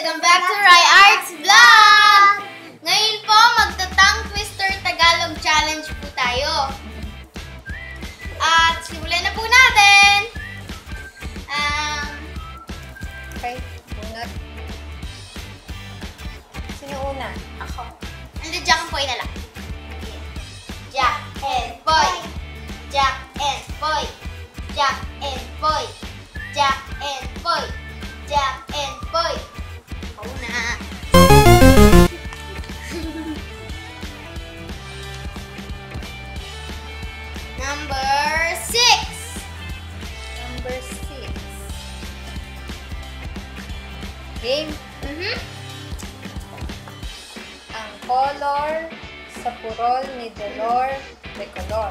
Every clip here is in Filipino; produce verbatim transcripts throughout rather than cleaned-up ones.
Welcome back to Rai Arts Vlog! Ngayon po, magta-tongue twister Tagalog challenge po tayo. At simulan na po natin! Um, okay, bunot. Sino una? Ako. Ando, Jack and Boy na lang. Jack and Boy! Jack and Boy! Jack and Boy! Jack and Boy! Jack and Boy! Ako na. Number six. Number six. Game. Mm-hmm. Ang color sa purol ni Dolor de Color.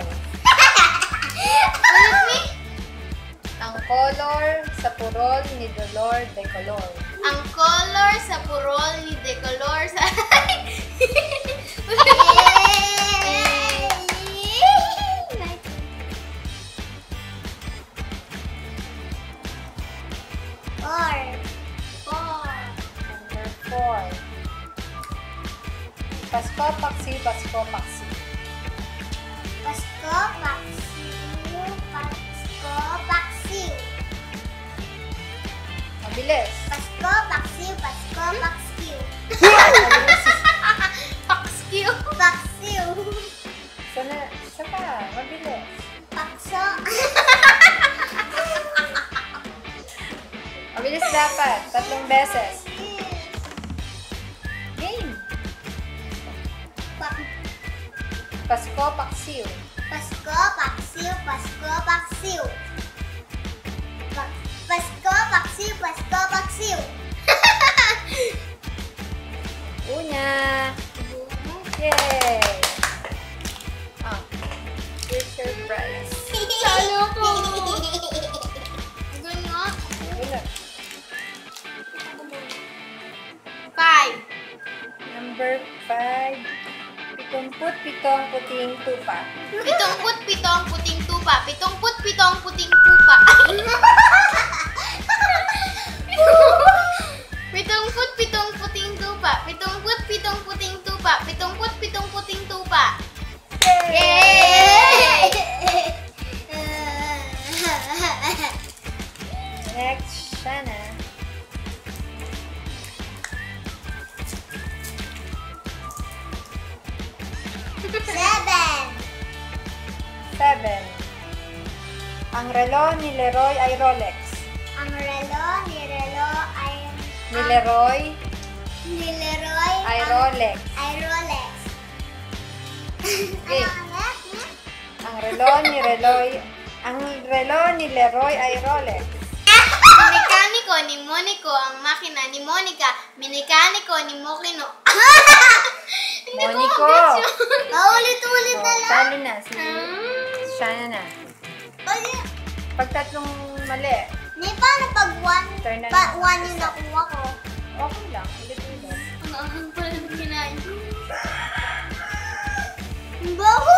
Ulit me? Ang color sa purol ni Dolor de Color. Ang color sa purol ni De Color sa... Four. Four. Number four. Pasko, paksi, pasko, paksi. Pasko, paksiw, pasko, paksiw. Mabilis. Pasko, paksiw, pasko, paksiw. Paksiw. Paksiw. Sana, isa pa. Mabilis. Pakso. Mabilis dapat. Tatlong beses. Game. Pa- Pasko, paksiw. Pasko, paksiw, pasko, paksiw. Pa- Pasko, paksiw, pasko, paksiw. Una. Yay! Ah, here's your prize. Talo ko. Ganun nga. Una. Five. Number five. Pitumput pitong puting tupa. Pitong put, pitong puting tupa. Pitong put, pitong puting tupa. Pitong put, pitong puting tupa. Pitong put, pitong puting tupa. Pitong put, pitong puting tupa. Yay! Next, Shana. Seven. Seven. Ang relo ni Leroy ay Rolex. Ang relo ni Relo ay... Ni Leroy Ni Leroy ay ang- Rolex. Ay Rolex. Okay. Ano ulit? Hmm? Ang relo ni Leroy ang relo ni Leroy ay Rolex. Mekaniko ni Monico ang makina ni Monica. Mekaniko ni Mokino. Hindi ko Monico. mag-gets yun. Paulit-ulit na So, lang. talo na. Si Hmm. Shana na. Pwede. Pag tatlong mali, Ni, paano pag one, Turn na pa, lang. one yung nakuha ko? okay lang. Ulit-ulit. Ang ahang pala ng kinain. Ang baho!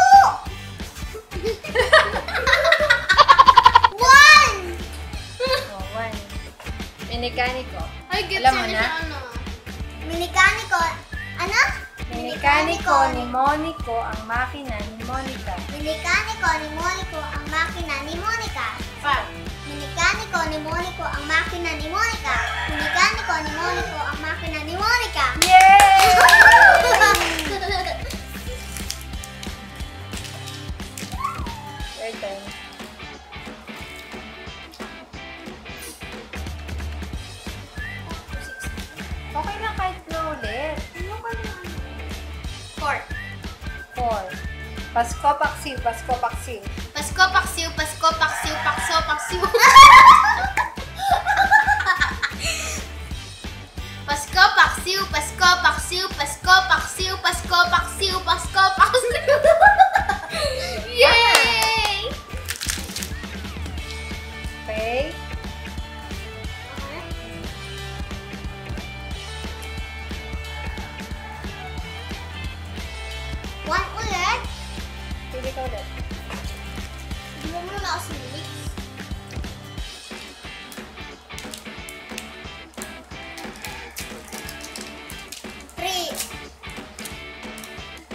One! Oh, one. Minikaniko. Ay, gets Alam mo yun na? siya, ano? Minikaniko. Ano? Minikaniko ni Monico ang makina ni Monica. Minikaniko ni Monico ang makina ni Monica. Five. Minikaniko ni Monico ang makina ni Monica. Minikaniko ni Monico ang makina ni Monica. Yay! Your turn. Okay lang kahit na ulit. Four. Four. Pasko, paksiw, pasko, paksiw. Pasko, paksiw, pasko, paksiw, pakso, paksiw. Pasko, paksiw, pasko, paksiw, pasko, paksiw, pasko, paksiw, pasko, paksiw. Yay! Okay. One ulit. Pili ka ulit. Hindi mo muna ako sinilix.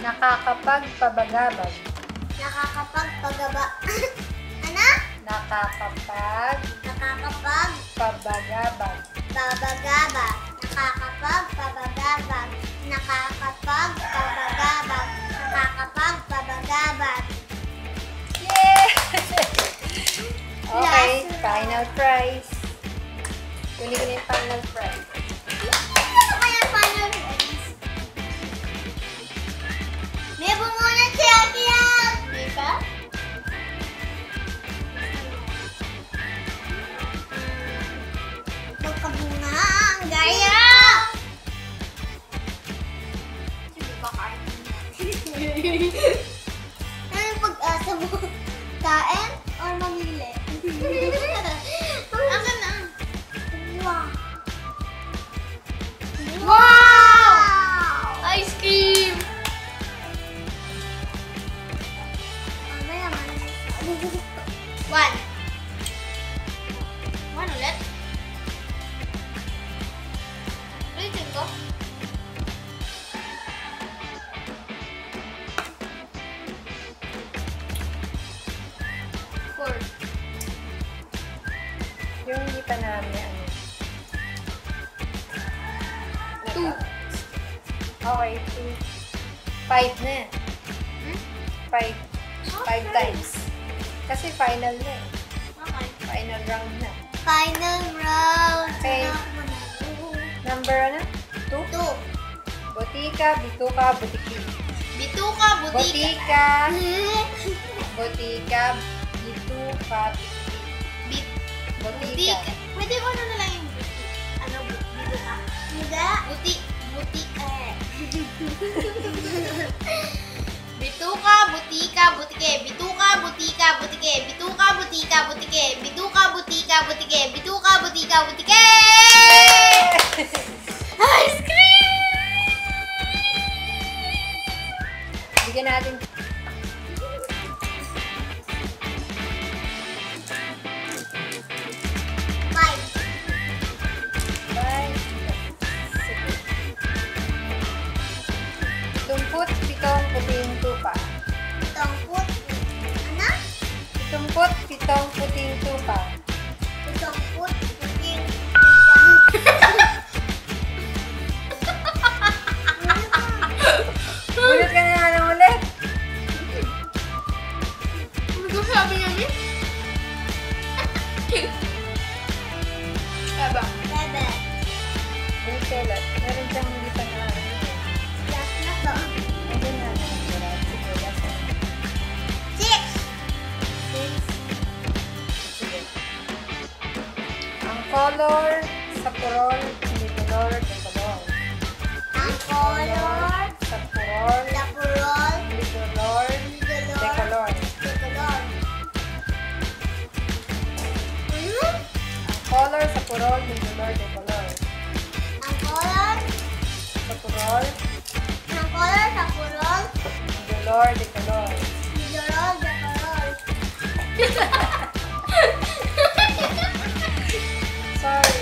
Nakakapagpabagabag. Nakakapagpagaba. Ano? Nakakapag Nakakapag pabagabag. Babagaba. Nakakapag pabagabag. Nakakapag pabagabag. Nakakapag pabagabag. Yay! Okay, Last final prize. Kunin ko na yung final prize. Ano kaya final prize? May bunga si Ate yan! Di ba? Magkabunga ang gaya! Sige ba ano yung pag-asa mo? Kain or mamili? Akin na. Wow! Wow! Ice cream! One. One ulit? Ulitin ko? Four. Yung hindi pa namin ano. Two. Okay, two. Five na. Hmm? Five. Five Okay. times. Kasi final na eh. Okay. Final round na. Final round. Okay. Number ano? Two? Two. Botika, bituka, butiki. Bituka, butika. Botika, botika, bituka, Bit. botika. Butika. Pwede ko ano na lang yung buti. Ano, bu- bituka? Hindi. Buti. Buti. Eh. Bituka, butika, butike. Bituka, butika, butike. Bituka, butika, butike. Bituka, butika, butike. Bituka, butika, butike. Ice cream! Bigyan natin. Five. Bye. Sige. Tumput, pitong, puting tupa. Tongput. Ano? Tumput, pitong, puting tupa. Tongput. Puting. Ulit ka na naman ulit. Ano ko sabi niya niya? Aba. Seven. Ulit ka ulit. Meron siyang hindi pa na ano. Last na to. Ayun na. Sige, last na. Six. Six. Sige. Ang color sa purol, hindi color, de color. Ang color. Sa purol, La purol. hindi color, de color. De color. Hmm? Ang color sa purol, hindi color, de color. Ang color. Sa purol, Ang color sa purol. hindi color, de color. Midorol de color. Sorry.